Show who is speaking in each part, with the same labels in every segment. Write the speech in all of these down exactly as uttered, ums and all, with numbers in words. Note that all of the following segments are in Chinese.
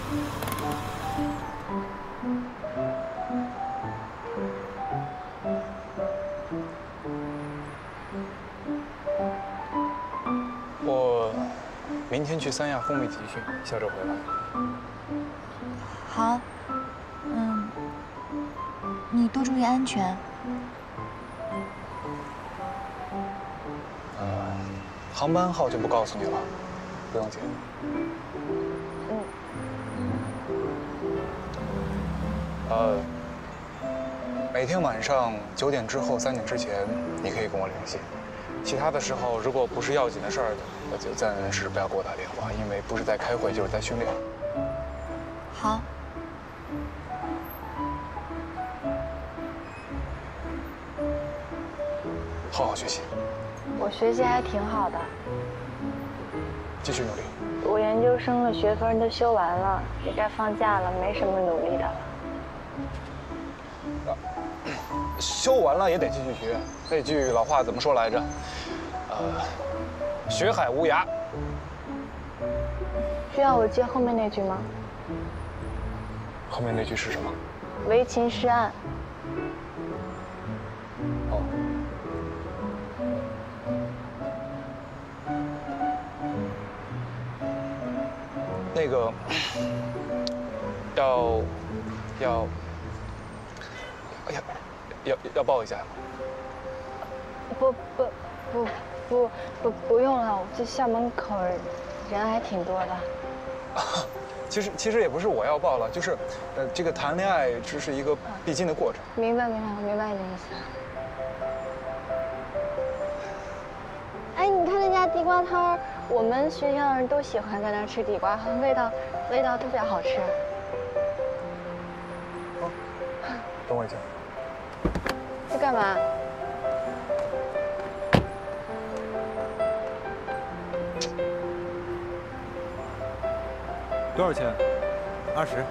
Speaker 1: 我明天去三亚风味集训，下周回来。
Speaker 2: 好，嗯，你多注意安全。
Speaker 1: 呃，航班号就不告诉你了，不用紧。
Speaker 2: 嗯。
Speaker 1: 呃，每天晚上九点之后、三点之前，你可以跟我联系。其他的时候，如果不是要紧的事儿，那就暂时不要给我打电话，因为不是在开会就是在训练。
Speaker 2: 好。
Speaker 1: 好好学习。
Speaker 3: 我学习还挺好的，
Speaker 1: 继续努力。
Speaker 3: 我研究生的学分都修完了，也该放假了，没什么努力的了。
Speaker 1: 啊，修完了也得继续学。那句老话怎么说来着？呃，学海无涯。
Speaker 3: 需要我接后面那句吗？
Speaker 1: 后面那句是什么？
Speaker 3: 唯情是岸。
Speaker 1: 哦。那个要要哎呀要要抱一下吗？
Speaker 3: 不不不不不不用了，这校门口人还挺多的。
Speaker 1: 其实其实也不是我要抱了，就是呃这个谈恋爱这是一个必经的过程。
Speaker 3: 明白明白，我明白你的意思。哎，你看那家地瓜摊儿，我们学校的人都喜欢在那儿吃地瓜，味道味道特别好吃。
Speaker 1: 哦，等我一下。
Speaker 3: 在干嘛？
Speaker 4: 多少钱？二十。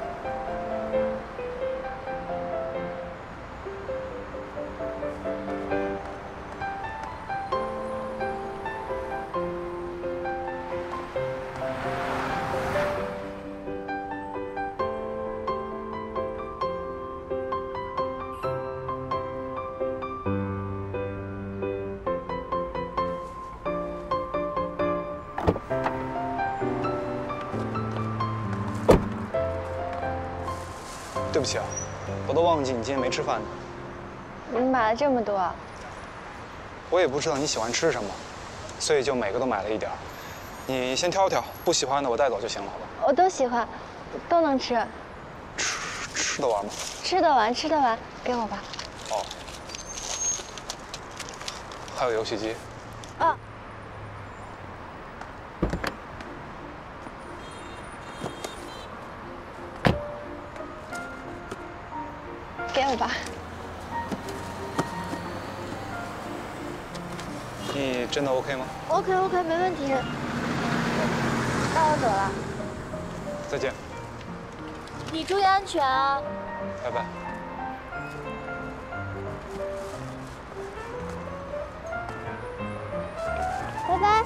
Speaker 1: 对不起啊，我都忘记你今天没吃饭呢。
Speaker 3: 你买了这么多？
Speaker 1: 我也不知道你喜欢吃什么，所以就每个都买了一点儿。你先挑挑，不喜欢的我带走就行了，好吧？
Speaker 3: 我都喜欢，都能吃。
Speaker 1: 吃吃得完吗？
Speaker 3: 吃得完，吃得完，给我吧。
Speaker 1: 哦。还有游戏机。
Speaker 3: 啊。给我吧。
Speaker 1: 你真的 OK 吗
Speaker 3: ？OK OK， 没问题。那我走了。
Speaker 1: 再见。
Speaker 2: 你注意安全啊！
Speaker 1: 拜拜。
Speaker 3: 拜拜。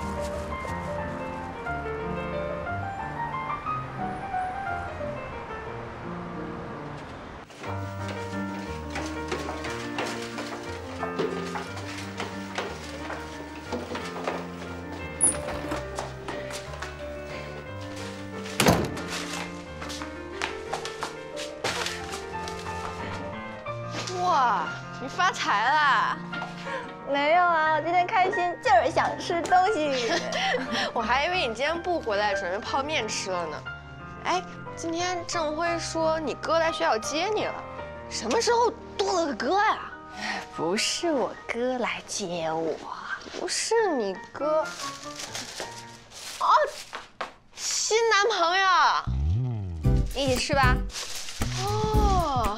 Speaker 5: 哇，你发财啦！
Speaker 3: 没有啊，我今天开心就是想吃东西。
Speaker 5: 我还以为你今天不回来，准备泡面吃了呢。哎，今天郑辉说你哥来学校接你了，什么时候多了个哥呀？
Speaker 3: 不是我哥来接我，
Speaker 5: 不是你哥。哦，新男朋友，一起吃吧。哦，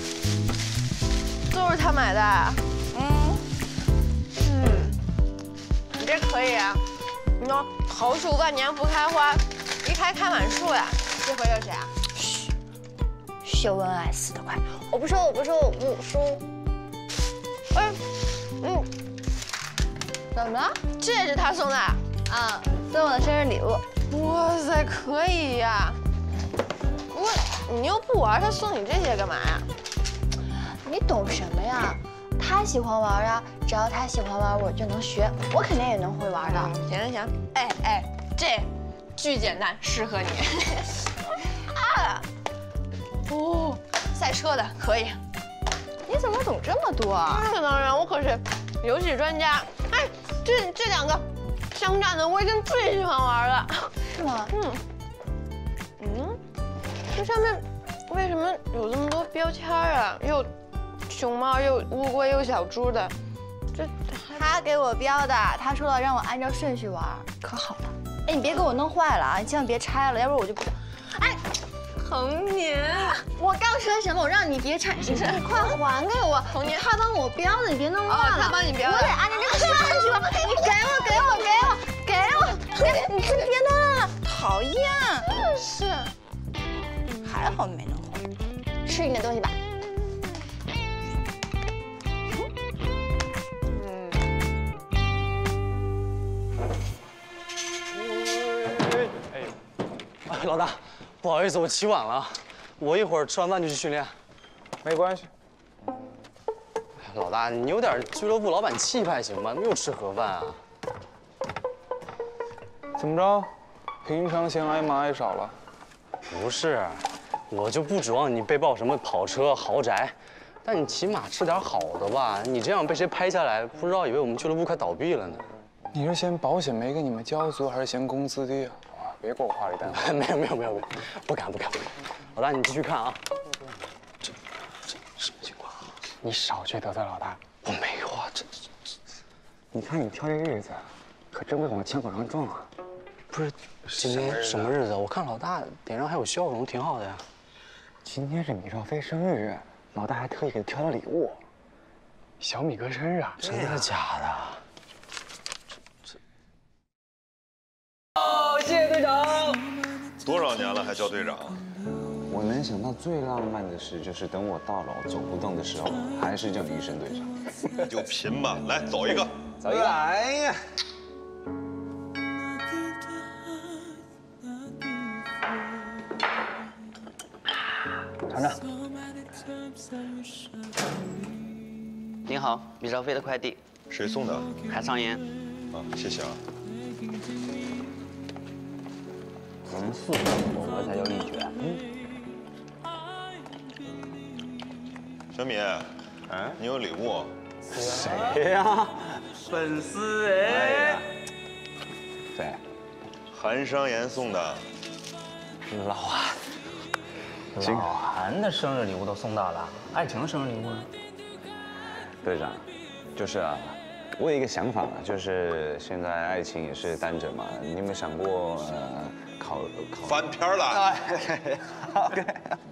Speaker 5: 都是他买的。嗯嗯，你这可以啊。你说桃树万年不开花，一开开满树呀。这回是谁啊？
Speaker 3: 嘘，秀恩爱死得快。我不说，我不说，我不说。哎，嗯，怎么了？
Speaker 5: 这也是他送的
Speaker 3: 啊，送我的生日礼物。
Speaker 5: 哇塞，可以呀！ 你又不玩，他送你这些干嘛呀？
Speaker 3: 你懂什么呀？他喜欢玩啊，只要他喜欢玩，我就能学，我肯定也能会玩的。
Speaker 5: 行行行，哎哎，这巨简单，适合你。啊，哦，赛车的可以。
Speaker 3: 你怎么懂这么多啊？
Speaker 5: 那当然，我可是游戏专家。哎，这这两个枪战的，我已经最喜欢玩了。
Speaker 3: 是吗？
Speaker 5: 嗯嗯，这上面为什么有这么多标签啊？又熊猫，又乌龟，又小猪的，这
Speaker 3: 他给我标的，他说了让我按照顺序玩，可好了。哎，你别给我弄坏了啊！你千万别拆了，要不然我就不。哎，
Speaker 5: 童年，
Speaker 3: 我刚说什么？我让你别拆，你你快还给我！
Speaker 5: 童年，
Speaker 3: 他帮我标的，你别弄乱了。
Speaker 5: 哦，他帮你标的，
Speaker 3: 我得按照这个顺序吧。你给我，给我，给我，给我！给，你别弄了，讨厌！
Speaker 5: 是，
Speaker 3: 还好没弄坏。吃你的东西吧。
Speaker 6: 老大，不好意思，我起晚了，我一会儿吃完饭就去训练。
Speaker 1: 没关系。
Speaker 6: 老大，你有点俱乐部老板气派行吗？又吃盒饭啊？
Speaker 1: 怎么着？平常嫌挨骂挨少了？
Speaker 6: 不是，我就不指望你被爆什么跑车豪宅，但你起码吃点好的吧。你这样被谁拍下来，不知道以为我们俱乐部快倒闭了呢。
Speaker 1: 你是嫌保险没给你们交足，还是嫌工资低啊？别给我话里带话。
Speaker 6: 没有没有没有没有，不敢不敢。老大，你继续看啊。这这什么情况？
Speaker 1: 你少去得罪老大。
Speaker 6: 我没有啊，这这这。
Speaker 1: 你看你挑这日子，可真会往枪口上撞啊！
Speaker 6: 不是，今天什么日子？我看老大脸上还有笑容，挺好的呀。
Speaker 1: 今天是米少飞生日，老大还特意给他挑了礼物。小米哥生日啊？
Speaker 6: 真的假的？
Speaker 7: 好，谢谢队长。
Speaker 8: 多少年了还叫队长？
Speaker 9: 我能想到最浪漫的事，就是等我到老走不动的时候，还是叫你一声队长。
Speaker 8: 你就贫吧，来走一个，
Speaker 9: 走一个。哎呀，
Speaker 1: 尝尝。
Speaker 7: 您好，米少飞的快递，
Speaker 8: 谁送的？
Speaker 7: 海上烟。
Speaker 8: 啊，谢谢啊。
Speaker 7: 人四我我才叫力绝。
Speaker 8: 小米，哎，你有礼物？
Speaker 9: 谁呀？
Speaker 7: 粉丝哎。
Speaker 9: 谁？
Speaker 8: 韩商言送的。
Speaker 7: 老韩。老韩的生日礼物都送到了，爱情的生日礼物呢？
Speaker 9: 队长，就是啊，我有一个想法嘛，就是现在爱情也是单着嘛，你有没有想过呃考考
Speaker 8: 翻篇了？
Speaker 9: OK。